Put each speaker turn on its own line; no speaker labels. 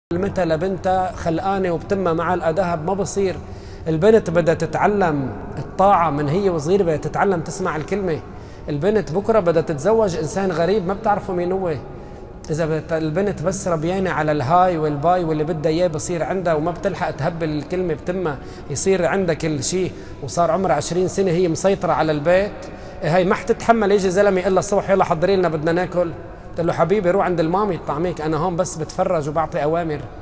متى لبنتها خلقانة وبتمها مع الأدهب ما بصير. البنت بدها تتعلم الطاعة من هي وصغيرة، بدها تتعلم تسمع الكلمة. البنت بكرة بدها تتزوج إنسان غريب ما بتعرفوا مين هو. إذا البنت بس ربيانة على الهاي والباي واللي بدها إياه بصير عندها وما بتلحق تهبل الكلمة بتمها، يصير عندها كل شيء وصار عمرها 20 سنة هي مسيطرة على البيت. هاي ما حتتحمل يجي زلمة يقول لها الصبح يلا حضري لنا بدنا ناكل، قلت له حبيبي روح عند المامي طعميك، أنا هون بس بتفرج وبعطي أوامر.